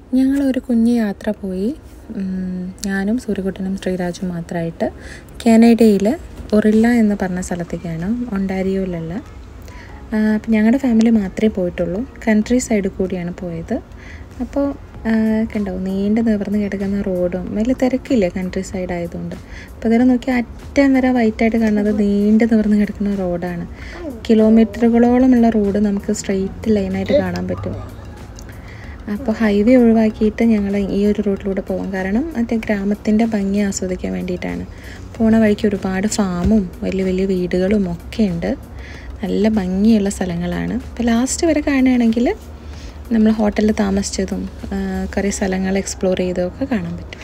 ഞങ്ങളൊരു കുഞ്ഞു യാത്ര പോയി. ഞാനും സൂര്യകുട്ടനും ശ്രീരാജും മാത്രമായിട്ട് കാനഡയിൽ ഒറില്ല എന്ന് പറഞ്ഞ സ്ഥലത്തേക്കാണ്, ഒണ്ടാരിയോയിലുള്ള. അപ്പം ഞങ്ങളുടെ ഫാമിലി മാത്രമേ പോയിട്ടുള്ളൂ. കൺട്രി സൈഡിൽ കൂടിയാണ് പോയത്. അപ്പോൾ കണ്ടോ, നീണ്ടു നിവർന്ന് കിടക്കുന്ന റോഡും വലിയ തിരക്കില്ല കൺട്രി സൈഡ് ആയതുകൊണ്ട്. അപ്പോൾ അതിൽ നോക്കി അറ്റം വരെ വൈറ്റായിട്ട് കാണുന്നത് നീണ്ടു നിവർന്ന് കിടക്കുന്ന റോഡാണ്. കിലോമീറ്ററുകളോളമുള്ള റോഡ് നമുക്ക് സ്ട്രെയിറ്റ് ലൈനായിട്ട് കാണാൻ പറ്റും. അപ്പോൾ ഹൈവേ ഒഴിവാക്കിയിട്ട് ഞങ്ങൾ ഈ ഒരു റൂട്ടിലൂടെ പോകാം. കാരണം മറ്റേ ഗ്രാമത്തിൻ്റെ ഭംഗി ആസ്വദിക്കാൻ വേണ്ടിയിട്ടാണ്. പോണ വഴിക്ക് ഒരുപാട് ഫാമും വലിയ വലിയ വീടുകളും ഒക്കെ ഉണ്ട്. നല്ല ഭംഗിയുള്ള സ്ഥലങ്ങളാണ്. അപ്പോൾ ലാസ്റ്റ് വരെ കാണുകയാണെങ്കിൽ നമ്മൾ ഹോട്ടലിൽ താമസിച്ചതും കുറേ സ്ഥലങ്ങൾ എക്സ്പ്ലോർ ചെയ്തതും ഒക്കെ കാണാൻ പറ്റും.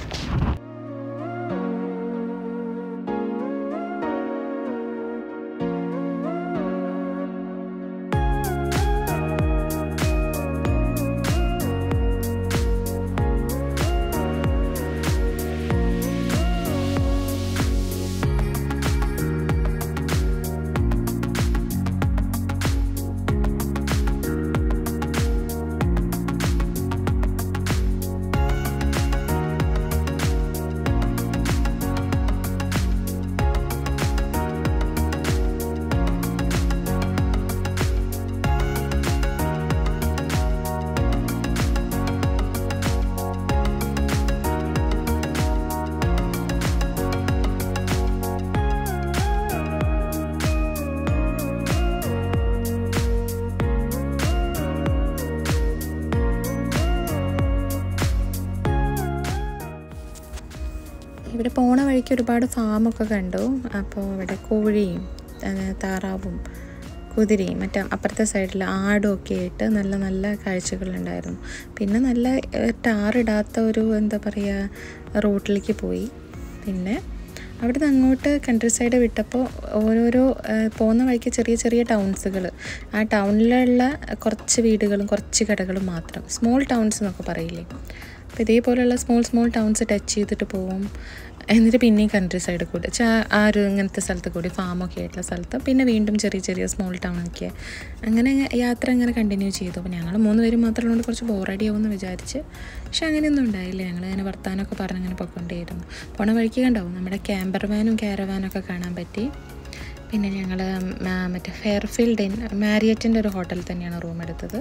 ഇവിടെ പോണ വഴിക്ക് ഒരുപാട് ഫാമൊക്കെ കണ്ടു. അപ്പോൾ ഇവിടെ കോഴിയും താറാവും കുതിരയും മറ്റേ അപ്പുറത്തെ സൈഡിൽ ആടും ഒക്കെ ആയിട്ട് നല്ല നല്ല കാഴ്ചകളുണ്ടായിരുന്നു. പിന്നെ നല്ല ടാറിടാത്ത ഒരു എന്താ പറയുക റോട്ടിലേക്ക് പോയി. പിന്നെ അവിടെ നിന്ന് അങ്ങോട്ട് കൺട്രി സൈഡ് വിട്ടപ്പോൾ ഓരോരോ പോകുന്ന വഴിക്ക് ചെറിയ ചെറിയ ടൗൺസുകൾ, ആ ടൗണിലുള്ള കുറച്ച് വീടുകളും കുറച്ച് കടകളും മാത്രം, സ്മോൾ ടൗൺസ് എന്നൊക്കെ പറയില്ലേ. അപ്പോൾ ഇതേപോലെയുള്ള സ്മോൾ ടൗൺസ് ടച്ച് ചെയ്തിട്ട് പോവും. എന്നിട്ട് പിന്നെയും കൺട്രി സൈഡിൽ കൂടി ഇങ്ങനത്തെ സ്ഥലത്ത് കൂടി ഫാമൊക്കെ ആയിട്ടുള്ള സ്ഥലത്ത് പിന്നെ വീണ്ടും ചെറിയ ചെറിയ സ്മോൾ ടൗണിലേക്ക് അങ്ങനെ യാത്ര അങ്ങനെ കണ്ടിന്യൂ ചെയ്തു. അപ്പോൾ ഞങ്ങൾ 3 പേരും മാത്രമുള്ളതുകൊണ്ട് കുറച്ച് ബോറടിയാവുമെന്ന് വിചാരിച്ച്, പക്ഷെ അങ്ങനെയൊന്നും ഉണ്ടായില്ല. ഞങ്ങളങ്ങനെ വർത്താനമൊക്കെ പറഞ്ഞ് അങ്ങനെ പോയിക്കൊണ്ടേയിരുന്നു. പോണ വഴിക്ക് കണ്ടാവും നമ്മുടെ ക്യാമ്പർ വാനും കാരവാനൊക്കെ കാണാൻ പറ്റി. പിന്നെ ഞങ്ങൾ മറ്റേ ഫെയർഫീൽഡ് മാരിയറ്റിൻ്റെ ഒരു ഹോട്ടലിൽ തന്നെയാണ് റൂം എടുത്തത്.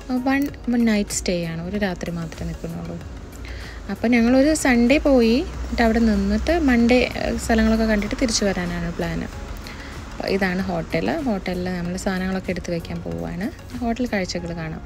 1 നൈറ്റ് സ്റ്റേ ആണ്, ഒരു രാത്രി മാത്രമേ നിൽക്കുന്നുള്ളൂ. അപ്പോൾ ഞങ്ങളൊരു സൺഡേ പോയി, എന്നിട്ട് അവിടെ നിന്നിട്ട് മൺഡേ സ്ഥലങ്ങളൊക്കെ കണ്ടിട്ട് തിരിച്ചു വരാനാണ് പ്ലാന്. അപ്പോൾ ഇതാണ് ഹോട്ടലിൽ നമ്മൾ സാധനങ്ങളൊക്കെ എടുത്ത് വയ്ക്കാൻ പോവുകയാണ്. ഹോട്ടൽ കാഴ്ചകൾ കാണാം.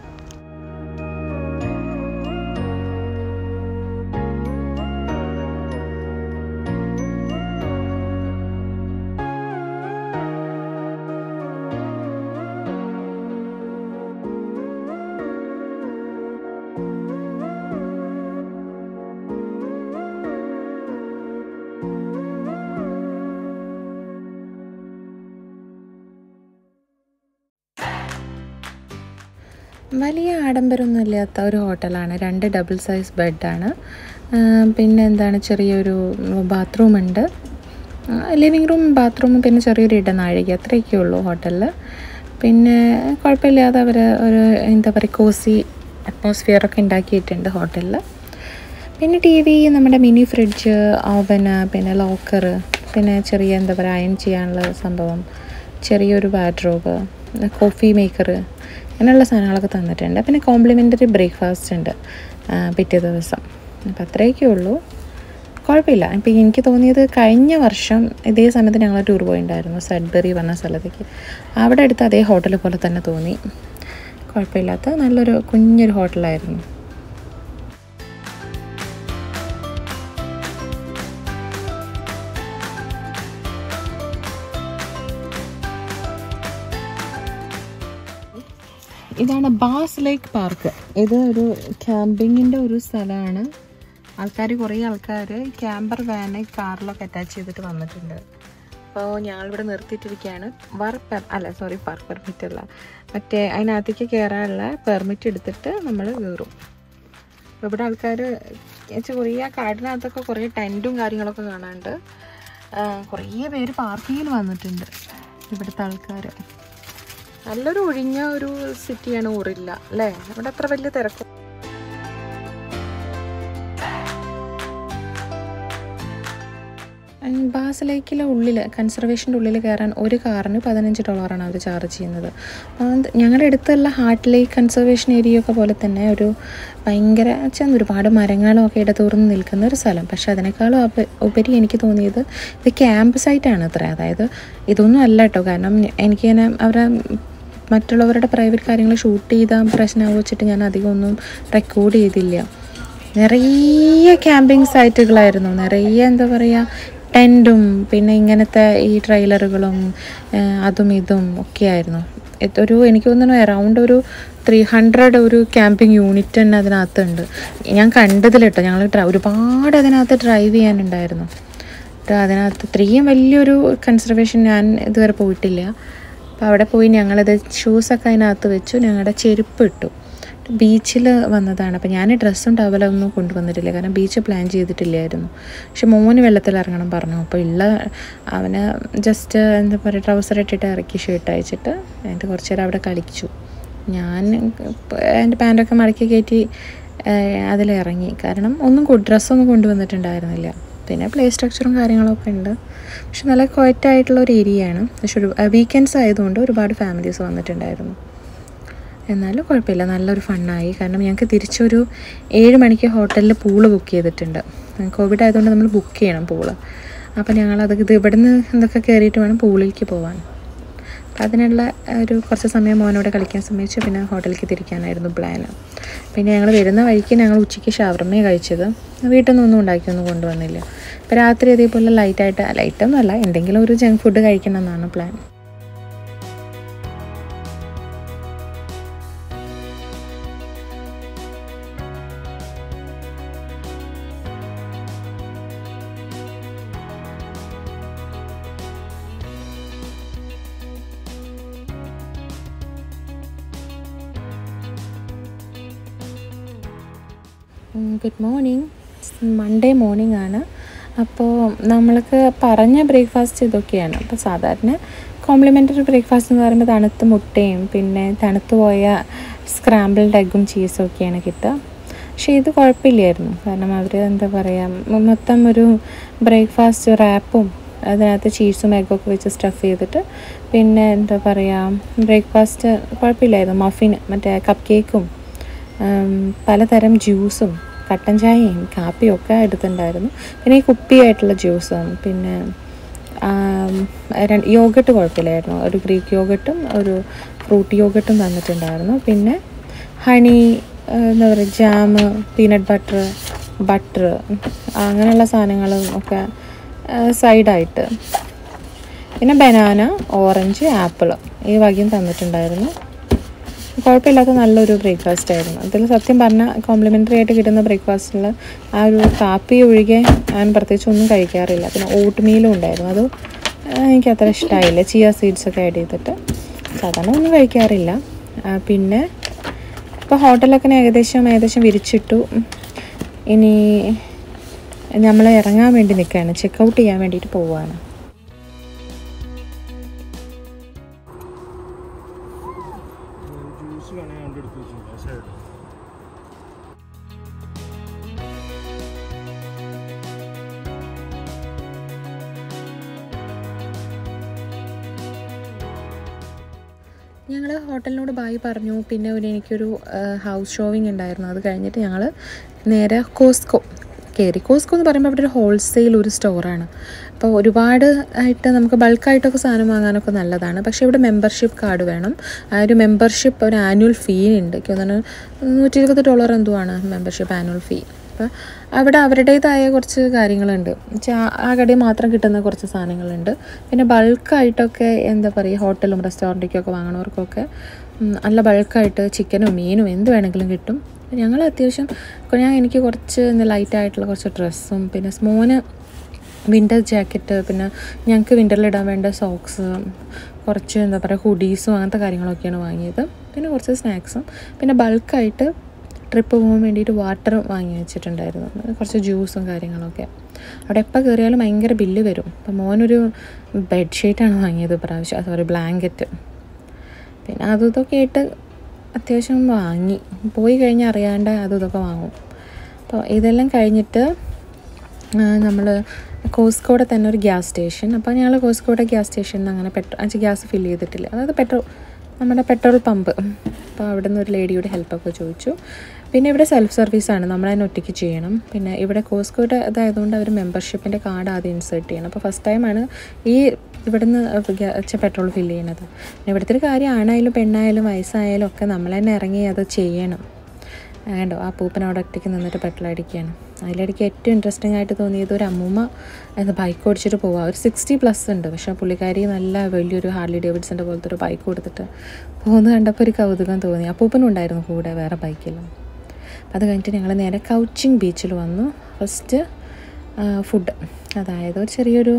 വലിയ ആഡംബരമൊന്നും ഇല്ലാത്ത ഒരു ഹോട്ടലാണ്. 2 ഡബിൾ സൈസ് ബെഡാണ്. പിന്നെ എന്താണ്, ചെറിയൊരു ബാത്റൂം ഉണ്ട്, ലിവിങ് റൂം, ബാത്റൂമും, പിന്നെ ചെറിയൊരു ഇടനാഴിക, അത്രയൊക്കെ ഉള്ളൂ ഹോട്ടലിൽ. പിന്നെ കുഴപ്പമില്ലാതെ അവർ ഒരു എന്താ പറയുക കോസി അറ്റ്മോസ്ഫിയറൊക്കെ ഉണ്ടാക്കിയിട്ടുണ്ട് ഹോട്ടലിൽ. പിന്നെ TV, നമ്മുടെ മിനി ഫ്രിഡ്ജ്, ഓവന്, പിന്നെ ലോക്കർ, പിന്നെ ചെറിയ എന്താ പറയുക അയൺ ചെയ്യാനുള്ള സംഭവം, ചെറിയൊരു വാർഡ്രോബ്, കോഫി മേക്കർ, അങ്ങനെയുള്ള സാധനങ്ങളൊക്കെ തന്നിട്ടുണ്ട്. പിന്നെ കോംപ്ലിമെൻ്ററി ബ്രേക്ക്ഫാസ്റ്റ് ഉണ്ട് പിറ്റേ ദിവസം. അപ്പോൾ അത്രയൊക്കെ ഉള്ളൂ, കുഴപ്പമില്ല. ഇപ്പോൾ എനിക്ക് തോന്നിയത് കഴിഞ്ഞ വർഷം ഇതേ സമയത്ത് ഞങ്ങൾ ടൂർ പോയിട്ടുണ്ടായിരുന്നു സഡ്ബറി പറഞ്ഞ സ്ഥലത്തേക്ക്. അവിടെ അടുത്ത് അതേ ഹോട്ടൽ പോലെ തന്നെ തോന്നി. കുഴപ്പമില്ലാത്ത നല്ലൊരു കുഞ്ഞൊരു ഹോട്ടലായിരുന്നു. ഇതാണ് ബാസ് ലേക്ക് പാർക്ക്. ഇത് ഒരു ക്യാമ്പിങ്ങിൻ്റെ ഒരു സ്ഥലമാണ്. കുറേ ആൾക്കാർ ക്യാമ്പർ വാന് കാറിലൊക്കെ അറ്റാച്ച് ചെയ്തിട്ട് വന്നിട്ടുണ്ട്. അപ്പോൾ ഞങ്ങളിവിടെ നിർത്തിയിട്ടിരിക്കുകയാണ്. പാർക്ക് പെർമിറ്റ് അല്ല, മറ്റേ അതിനകത്തേക്ക് കയറാനുള്ള പെർമിറ്റ് എടുത്തിട്ട് നമ്മൾ കയറും. അപ്പോൾ ഇവിടെ ആൾക്കാർ കുറേ ആ കാടിനകത്തൊക്കെ കുറേ ടെൻറ്റും കാര്യങ്ങളൊക്കെ കാണാനുണ്ട്. കുറേ പേര് പാർക്കിങ്ങിന് വന്നിട്ടുണ്ട് ഇവിടുത്തെ ആൾക്കാർ. നല്ലൊരു ഒഴിഞ്ഞ ഒരു സിറ്റിയാണ് ഒറില്ല അല്ലേ. ഇവിടെ അത്ര വലിയ തിരക്ക് ബാസ് ലേക്കിലെ ഉള്ളിൽ കൺസർവേഷൻ്റെ ഉള്ളിൽ കയറാൻ ഒരു കാറിന് $15 അവർ ചാർജ് ചെയ്യുന്നത്. ഞങ്ങളുടെ അടുത്തുള്ള ഹാർട്ട് ലേക്ക് കൺസർവേഷൻ ഏരിയയൊക്കെ പോലെ തന്നെ ഒരു ഭയങ്കര ഒരുപാട് മരങ്ങളും ഒക്കെ ഇടതൂർന്ന് നിൽക്കുന്ന ഒരു സ്ഥലം. പക്ഷേ അതിനേക്കാളും ഉപരി എനിക്ക് തോന്നിയത് ഇത് ക്യാമ്പ് സൈറ്റാണ് അത്ര. അതായത് ഇതൊന്നും അല്ല കേട്ടോ, കാരണം എനിക്കിങ്ങനെ അവരെ മറ്റുള്ളവരുടെ പ്രൈവറ്റ് കാര്യങ്ങൾ ഷൂട്ട് ചെയ്താൽ പ്രശ്നമാകും വെച്ചിട്ട് ഞാൻ അധികം ഒന്നും റെക്കോർഡ് ചെയ്തില്ല. നിറയെ ക്യാമ്പിങ് സൈറ്റുകളായിരുന്നു, നിറയെ എന്താ പറയുക ടെൻറ്റും പിന്നെ ഇങ്ങനത്തെ ഈ ട്രെയിലറുകളും അതും ഇതും ഒക്കെ ആയിരുന്നു. എനിക്ക് തോന്നുന്നു അറൗണ്ട് ഒരു 300 ഒരു ക്യാമ്പിംഗ് യൂണിറ്റ് തന്നെ അതിനകത്തുണ്ട്. ഞാൻ കണ്ടതിൽ കേട്ടോ, ഞങ്ങൾ ഒരുപാട് അതിനകത്ത് ഡ്രൈവ് ചെയ്യാനുണ്ടായിരുന്നു. അതിനകത്ത് ഇത്രയും വലിയൊരു കൺസർവേഷൻ ഞാൻ ഇതുവരെ പോയിട്ടില്ല. അപ്പോൾ അവിടെ പോയി ഞങ്ങളത് ഷൂസൊക്കെ അതിനകത്ത് വെച്ചു, ഞങ്ങളുടെ ചെരുപ്പ് ഇട്ടു. ബീച്ചിൽ വന്നതാണ്. അപ്പോൾ ഞാൻ ഡ്രസ്സും ടവലൊന്നും കൊണ്ടുവന്നിട്ടില്ല, കാരണം ബീച്ച് പ്ലാൻ ചെയ്തിട്ടില്ലായിരുന്നു. പക്ഷെ മോന് വെള്ളത്തിൽ ഇറങ്ങണം പറഞ്ഞു. അപ്പോൾ അവന് ജസ്റ്റ് എന്താ പറയുക ട്രൗസർ ഇട്ടിട്ട് ഇറക്കി ഷർട്ട് അയച്ചിട്ട് എന്നിട്ട് കുറച്ച് നേരം അവിടെ കളിച്ചു. ഞാൻ എൻ്റെ പാൻറ്റൊക്കെ മടക്കി കയറ്റി അതിലിറങ്ങി, കാരണം ഡ്രസ്സൊന്നും കൊണ്ടുവന്നിട്ടുണ്ടായിരുന്നില്ല. പിന്നെ പ്ലേ സ്ട്രക്ചറും കാര്യങ്ങളൊക്കെ ഉണ്ട്. പക്ഷെ നല്ല ക്വയറ്റായിട്ടുള്ള ഒരു ഏരിയയാണ്. പക്ഷെ വീക്കെൻഡ്സ് ആയതുകൊണ്ട് ഒരുപാട് ഫാമിലീസ് വന്നിട്ടുണ്ടായിരുന്നു. എന്നാലും കുഴപ്പമില്ല, നല്ലൊരു ഫണ്ണായി. കാരണം ഞങ്ങൾക്ക് തിരിച്ചൊരു 7 മണിക്ക് ഹോട്ടലിൽ പൂള് ബുക്ക് ചെയ്തിട്ടുണ്ട്. കോവിഡ് ആയതുകൊണ്ട് നമ്മൾ ബുക്ക് ചെയ്യണം പൂള്. അപ്പോൾ ഞങ്ങളത് ഇവിടുന്ന് എന്തൊക്കെ കയറിയിട്ട് വേണം പൂളിലേക്ക് പോകാൻ. അപ്പോൾ അതിനുള്ള കുറച്ച് സമയം മോനോടെ കളിക്കാൻ സമ്മതിച്ചു. പിന്നെ ഹോട്ടലിലേക്ക് തിരിക്കാനായിരുന്നു പ്ലാൻ. പിന്നെ ഞങ്ങൾ വരുന്ന വഴിക്ക് ഞങ്ങൾ ഉച്ചയ്ക്ക് ഷവർമ കഴിച്ചത്. വീട്ടിൽ നിന്നൊന്നും ഉണ്ടാക്കിയൊന്നും കൊണ്ടുവന്നില്ല. അപ്പോൾ രാത്രി അതേപോലെ ലൈറ്റൊന്നുമല്ല, എന്തെങ്കിലും ഒരു ജങ്ക് ഫുഡ് കഴിക്കണം എന്നാണ് plan. Good morning. Monday morning ആണ്. അപ്പോൾ നമ്മൾക്ക് പറഞ്ഞ ബ്രേക്ക്ഫാസ്റ്റ് ഇതൊക്കെയാണ്. അപ്പോൾ സാധാരണ കോംപ്ലിമെൻ്ററി ബ്രേക്ക്ഫാസ്റ്റ് എന്ന് പറയുമ്പോൾ തണുത്ത മുട്ടയും പിന്നെ തണുത്തു പോയ സ്ക്രാമ്പിൾഡ് എഗ്ഗും ചീസും ഒക്കെയാണ് കിട്ടുക. പക്ഷേ ഇത് കുഴപ്പമില്ലായിരുന്നു, കാരണം അവർ എന്താ പറയുക മൊത്തം ഒരു ബ്രേക്ക്ഫാസ്റ്റ് റാപ്പും അതിനകത്ത് ചീസും എഗ്ഗൊക്കെ വെച്ച് സ്റ്റഫ് ചെയ്തിട്ട് പിന്നെ എന്താ പറയുക ബ്രേക്ക്ഫാസ്റ്റ് കുഴപ്പമില്ലായിരുന്നു. മഫിൻ മറ്റേ കപ്പ് കേക്കും പലതരം ജ്യൂസും കട്ടൻ ചായയും കാപ്പിയും ഒക്കെ എടുത്തിട്ടുണ്ടായിരുന്നു. പിന്നെ ഈ കുപ്പിയായിട്ടുള്ള ജ്യൂസും പിന്നെ യോഗട്ട് കുഴപ്പമില്ലായിരുന്നു. ഒരു ഗ്രീക്ക് യോഗട്ടും ഒരു ഫ്രൂട്ട് യോഗട്ടും തന്നിട്ടുണ്ടായിരുന്നു. പിന്നെ ഹണി എന്താ പറയുക ജാമ് പീനട്ട് ബട്ടർ അങ്ങനെയുള്ള സാധനങ്ങളും ഒക്കെ സൈഡായിട്ട്. പിന്നെ ബനാന, ഓറഞ്ച്, ആപ്പിൾ ഈ വകയും തന്നിട്ടുണ്ടായിരുന്നു. കുഴപ്പമില്ലാത്ത നല്ലൊരു ബ്രേക്ക്ഫാസ്റ്റ് ആയിരുന്നു. അതിൽ സത്യം പറഞ്ഞാൽ കോംപ്ലിമെൻ്ററി ആയിട്ട് കിട്ടുന്ന ബ്രേക്ക്ഫാസ്റ്റിൽ ആ ഒരു കാപ്പി ഒഴികെ ഞാൻ പ്രത്യേകിച്ച് ഒന്നും കഴിക്കാറില്ല. പിന്നെ ഓട്ട് മീലും ഉണ്ടായിരുന്നു, അത് എനിക്ക് അത്ര ഇഷ്ടമായില്ല. ചിയ സീഡ്സൊക്കെ ആഡ് ചെയ്തിട്ട് സാധാരണ ഒന്നും കഴിക്കാറില്ല. പിന്നെ ഇപ്പോൾ ഹോട്ടലൊക്കെ ഏകദേശം വിരിച്ചിട്ടു. ഇനി നമ്മൾ ഇറങ്ങാൻ വേണ്ടി നിൽക്കുകയാണ്, ചെക്കൗട്ട് ചെയ്യാൻ വേണ്ടിയിട്ട് പോവുകയാണ്. ഞങ്ങൾ ഹോട്ടലിനോട് ബായ് പറഞ്ഞു. പിന്നെ എനിക്കൊരു ഹൗസ് ഷോവിങ് ഉണ്ടായിരുന്നു. അത് കഴിഞ്ഞിട്ട് ഞങ്ങൾ നേരെ കോസ്കോ കയറി. കോസ്കോ എന്ന് പറയുമ്പോൾ അവിടെ ഒരു ഹോൾസെയിൽ ഒരു സ്റ്റോറാണ്. അപ്പോൾ ഒരുപാട് ആയിട്ട് നമുക്ക് ബൾക്കായിട്ടൊക്കെ സാധനം വാങ്ങാനൊക്കെ നല്ലതാണ്. പക്ഷേ ഇവിടെ മെമ്പർഷിപ്പ് കാർഡ് വേണം. ആ ഒരു മെമ്പർഷിപ്പ് ഒരു ആനുവൽ ഫീ ഉണ്ട്. എനിക്ക് തോന്നുന്നു $120 എന്തോ ആണ് മെമ്പർഷിപ്പ് ആനുവൽ ഫീ. അപ്പോൾ അവിടെ അവരുടേതായ കുറച്ച് കാര്യങ്ങളുണ്ട്. ആ കടയിൽ മാത്രം കിട്ടുന്ന കുറച്ച് സാധനങ്ങളുണ്ട്. പിന്നെ ബൾക്കായിട്ടൊക്കെ എന്താ പറയുക ഹോട്ടലും റെസ്റ്റോറൻറ്റിലേക്കൊക്കെ വാങ്ങണവർക്കൊക്കെ നല്ല ബൾക്കായിട്ട് ചിക്കനും മീനും എന്ത് വേണമെങ്കിലും കിട്ടും. ഞങ്ങൾ അത്യാവശ്യം എനിക്ക് കുറച്ച് ലൈറ്റായിട്ടുള്ള കുറച്ച് ഡ്രസ്സും പിന്നെ മോന് വിൻ്റർ ജാക്കറ്റ്, പിന്നെ ഞങ്ങൾക്ക് വിൻ്ററിലിടാൻ വേണ്ട സോക്സ്, കുറച്ച് എന്താ പറയുക ഹുഡീസും അങ്ങനത്തെ കാര്യങ്ങളൊക്കെയാണ് വാങ്ങിയത്. പിന്നെ കുറച്ച് സ്നാക്സും പിന്നെ ബൾക്കായിട്ട് ട്രിപ്പ് പോകാൻ വേണ്ടിയിട്ട് വാട്ടർ വാങ്ങി വെച്ചിട്ടുണ്ടായിരുന്നു, കുറച്ച് ജ്യൂസും കാര്യങ്ങളൊക്കെ. അവിടെ എപ്പോൾ കയറിയാലും ഭയങ്കര ബില്ല് വരും. അപ്പം മോനൊരു ബെഡ്ഷീറ്റാണ് വാങ്ങിയത് പ്രാവശ്യം, ബ്ലാങ്കറ്റ്. പിന്നെ അതും ഇതൊക്കെ ആയിട്ട് അത്യാവശ്യം വാങ്ങി. പോയി കഴിഞ്ഞാൽ അറിയാണ്ട് അതും ഇതൊക്കെ വാങ്ങും. അപ്പോൾ ഇതെല്ലാം കഴിഞ്ഞിട്ട് നമ്മൾ കോസ്കോടെ തന്നെ ഒരു ഗ്യാസ് സ്റ്റേഷൻ. അപ്പോൾ ഞങ്ങൾ കോസ്കോയുടെ ഗ്യാസ് സ്റ്റേഷനിൽ നിന്ന് അങ്ങനെ ഗ്യാസ് ഫില്ല് ചെയ്തിട്ടില്ല, അതായത് നമ്മുടെ പെട്രോൾ പമ്പ്. അപ്പോൾ അവിടെ നിന്ന് ഒരു ലേഡിയുടെ ഹെൽപ്പൊക്കെ ചോദിച്ചു. പിന്നെ ഇവിടെ സെൽഫ് സർവീസാണ്, നമ്മളതിനെ ഒറ്റയ്ക്ക് ചെയ്യണം. പിന്നെ ഇവിടെ കോസ്കോയുടെ ഇതായതുകൊണ്ട് അവർ മെമ്പർഷിപ്പിൻ്റെ കാർഡ് ആദ്യം ഇൻസേർട്ട് ചെയ്യണം. അപ്പോൾ ഫസ്റ്റ് ടൈമാണ് ഇവിടെ നിന്ന് പെട്രോൾ ഫില്ല് ചെയ്യണത്. പിന്നെ ഇവിടുത്തെ ഒരു കാര്യം, ആണായാലും പെണ്ണായാലും വയസ്സായാലും ഒക്കെ നമ്മൾ തന്നെ ഇറങ്ങി അത് ചെയ്യണം. വേണ്ടോ, ആ പൂപ്പൻ അവിടെ ഒറ്റയ്ക്ക് നിന്നിട്ട് പെട്രോൾ അടിക്കുകയാണ്. അതിലിടയ്ക്ക് ഏറ്റവും ഇൻട്രസ്റ്റിംഗ് ആയിട്ട് തോന്നിയത് ഒരു അമ്മൂമ്മ ബൈക്ക് ഓടിച്ചിട്ട് പോവുക. ഒരു 60+ ഉണ്ട്, പക്ഷേ പുള്ളിക്കാരി നല്ല വലിയൊരു ഹാർലി ഡേവിഡ്സൻ്റെ പോലത്തെ ഒരു ബൈക്ക് കൊടുത്തിട്ട് പോകുന്നത് കണ്ടപ്പോൾ ഒരു കൗതുകം തോന്നി. അപ്പൂപ്പനും ഉണ്ടായിരുന്നു കൂടെ വേറെ ബൈക്കിലും. അത് കഴിഞ്ഞിട്ട് ഞങ്ങൾ നേരെ കൗച്ചിങ് ബീച്ചിൽ വന്നു. ഫസ്റ്റ് ഫുഡ്, അതായത് ഒരു ചെറിയൊരു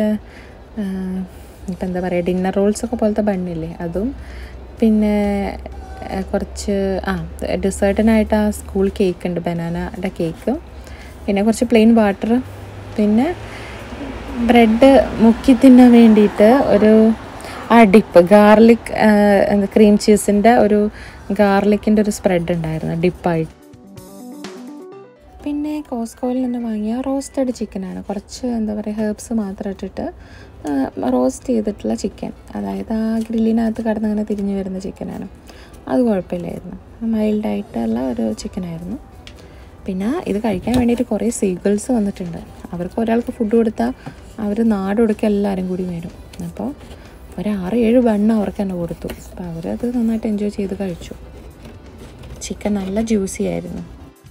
ഇപ്പം എന്താ പറയുക, ഡിന്നർ റോൾസൊക്കെ പോലത്തെ ബണ്ണില്ലേ, അതും പിന്നെ കുറച്ച് ഡെസേർട്ടിനായിട്ട് ആ സ്കൂൾ കേക്ക് ഉണ്ട്, ബനാനയുടെ കേക്ക്, പിന്നെ കുറച്ച് പ്ലെയിൻ വാട്ടർ, പിന്നെ ബ്രെഡ് മുക്കി തിന്നാൻ വേണ്ടിയിട്ട് ഒരു ഡിപ്പ്, ഗാർലിക് ക്രീം ചീസിൻ്റെ ഒരു ഗാർലിക്കിൻ്റെ ഒരു സ്പ്രെഡ് ഉണ്ടായിരുന്നു ഡിപ്പായിട്ട്. പിന്നെ കോസ്കോയിൽ നിന്ന് വാങ്ങിയ റോസ്റ്റഡ് ചിക്കനാണ്, കുറച്ച് എന്താ പറയുക ഹെർബ്സ് മാത്രം ഇട്ടിട്ട് റോസ്റ്റ് ചെയ്തിട്ടുള്ള ചിക്കൻ, അതായത് ആ ഗ്രില്ലിനകത്ത് കിടന്നങ്ങനെ തിരിഞ്ഞു വരുന്ന ചിക്കനാണ്. അത് കുഴപ്പമില്ലായിരുന്നു, മൈൽഡായിട്ടുള്ള ഒരു ചിക്കനായിരുന്നു. പിന്നെ ഇത് കഴിക്കാൻ വേണ്ടിയിട്ട് കുറേ സീഗൾസ് വന്നിട്ടുണ്ട്. അവർക്ക് ഒരാൾക്ക് ഫുഡ് കൊടുത്താൽ അവർ നാടൊടുക്കുക എല്ലാവരും കൂടി വരും. അപ്പോൾ ഒരു 6-7 ബണ്ണ് അവർക്ക് തന്നെ കൊടുത്തു. അപ്പോൾ അവരത് നന്നായിട്ട് എൻജോയ് ചെയ്ത് കഴിച്ചു. ചിക്കൻ നല്ല ജ്യൂസി ആയിരുന്നു.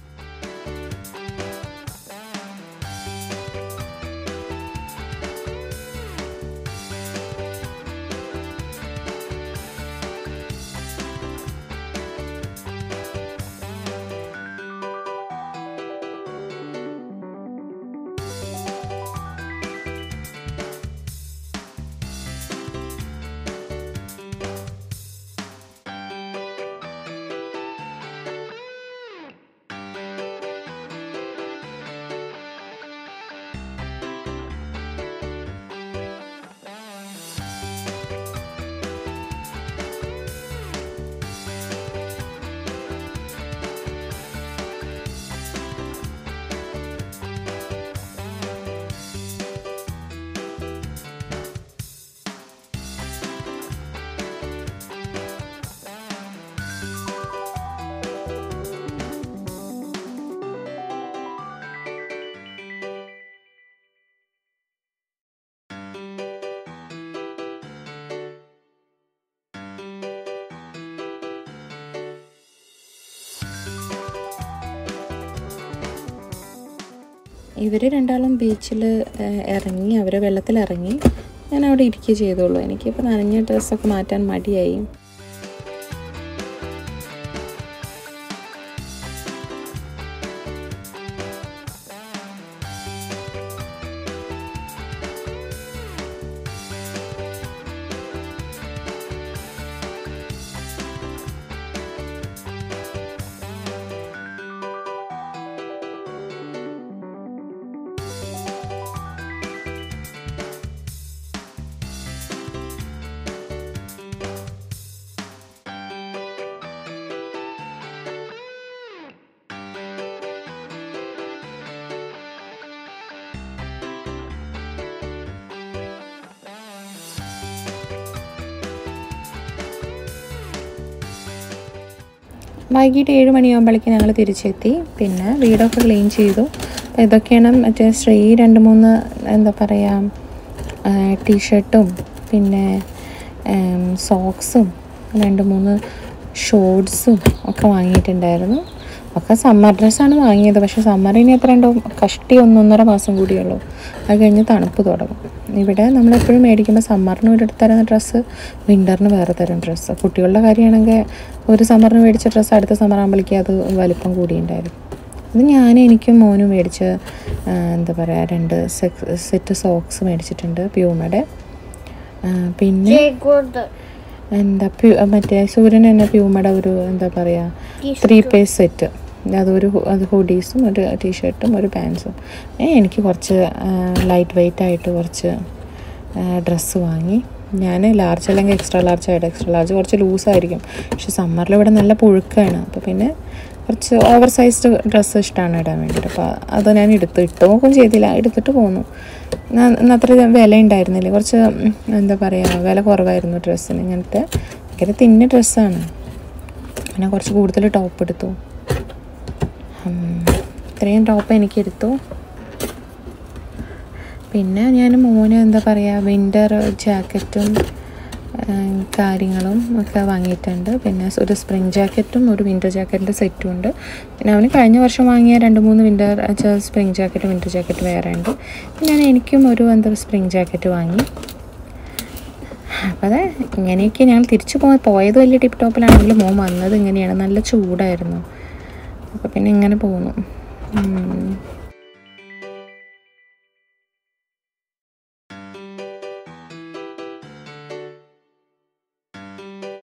ഇവർ രണ്ടാളും ബീച്ചിൽ ഇറങ്ങി, അവർ വെള്ളത്തിലിറങ്ങി, ഞാൻ അവിടെ ഇരിക്കുക ചെയ്തോളൂ. എനിക്കിപ്പോൾ നനഞ്ഞ ഡ്രസ്സൊക്കെ മാറ്റാൻ മടിയായി. വൈകിട്ട് 7 മണിയാകുമ്പോഴേക്കും ഞങ്ങൾ തിരിച്ചെത്തി. പിന്നെ വീടൊക്കെ ക്ലീൻ ചെയ്തു. അപ്പോൾ ഇതൊക്കെയാണ് മറ്റേ ശ്രീ 2-3 എന്താ പറയുക ടീഷർട്ടും പിന്നെ സോക്സും 2-3 ഷോർട്സും ഒക്കെ വാങ്ങിയിട്ടുണ്ടായിരുന്നു. ഒക്കെ സമ്മർ ഡ്രസ്സാണ് വാങ്ങിയത്. പക്ഷേ സമ്മറിന് എത്ര ഉണ്ടോ, കഷ്ടി 1-1.5 മാസം കൂടിയുള്ളൂ. അത് കഴിഞ്ഞ് തണുപ്പ് തുടങ്ങും. ഇവിടെ നമ്മളെപ്പോഴും മേടിക്കുമ്പോൾ സമ്മറിന് ഒരു തരം ഡ്രസ്സ്, വിൻ്ററിന് വേറെ തരം ഡ്രസ്സ്. കുട്ടികളുടെ കാര്യമാണെങ്കിൽ ഒരു സമ്മറിന് മേടിച്ച ഡ്രസ്സ് അടുത്ത സമ്മർ ആകുമ്പോഴേക്കും അത് വലിപ്പം കൂടിയിട്ടുണ്ടായിരുന്നു. ഇത് എനിക്കും മോനും മേടിച്ച് എന്താ പറയുക 2 സെറ്റ് സോക്സ് മേടിച്ചിട്ടുണ്ട് പ്യൂമയുടെ. പിന്നെ മറ്റേ സൂര്യൻ തന്നെ പ്യൂമയുടെ ഒരു എന്താ പറയുക 3 പീസ് സെറ്റ്, അത് ഹുഡീസും ഒരു ടീഷർട്ടും ഒരു പാൻസും. എനിക്ക് കുറച്ച് ലൈറ്റ് വെയ്റ്റ് ആയിട്ട് കുറച്ച് ഡ്രസ്സ് വാങ്ങി. ഞാൻ ലാർജ് അല്ലെങ്കിൽ എക്സ്ട്രാ ലാർജ് ആയിട്ട് എക്സ്ട്രാ ലാർജ് കുറച്ച് ലൂസായിരിക്കും. പക്ഷെ സമ്മറിൽ ഇവിടെ നല്ല പുഴുക്കാണ്. അപ്പോൾ പിന്നെ കുറച്ച് ഓവർ സൈസ്ഡ് ഡ്രസ്സ് ഇഷ്ടമാണ് ഇടാൻ വേണ്ടിയിട്ട്. അപ്പോൾ അത് ഞാൻ ഇട്ട് നോക്കും ചെയ്തില്ല, എടുത്തിട്ട് പോന്നു. അത്ര വില ഉണ്ടായിരുന്നില്ല, കുറച്ച് എന്താ പറയുക വില കുറവായിരുന്നു ഡ്രസ്സിന്. ഇങ്ങനത്തെ ഭയങ്കര തിന്ന ഡ്രസ്സാണ്. പിന്നെ കുറച്ച് കൂടുതൽ ടോപ്പ് എടുത്തു. ഇത്രയും ടോപ്പ് എനിക്കെടുത്തു. പിന്നെ ഞാൻ മോന് എന്താ പറയുക വിൻ്റർ ജാക്കറ്റും കാര്യങ്ങളും ഒക്കെ വാങ്ങിയിട്ടുണ്ട്. പിന്നെ ഒരു സ്പ്രിങ് ജാക്കറ്റും ഒരു വിൻ്റർ ജാക്കറ്റിൻ്റെ സെറ്റും ഉണ്ട്. പിന്നെ അവന് കഴിഞ്ഞ വർഷം വാങ്ങിയ 2-3 സ്പ്രിങ് ജാക്കറ്റും വിൻ്റർ ജാക്കറ്റും വേറെ ഉണ്ട്. പിന്നെ എനിക്കും ഒരു സ്പ്രിങ് ജാക്കറ്റ് വാങ്ങി. അപ്പോൾ അത് ഇങ്ങനെയൊക്കെ ഞങ്ങൾ തിരിച്ചു പോയത് വലിയ ടിപ്പ് ടോപ്പിലാണെങ്കിലും മോൻ വന്നത് ഇങ്ങനെയാണ്. നല്ല ചൂടായിരുന്നു. അപ്പോൾ പിന്നെ ഇങ്ങനെ പോകുന്നു.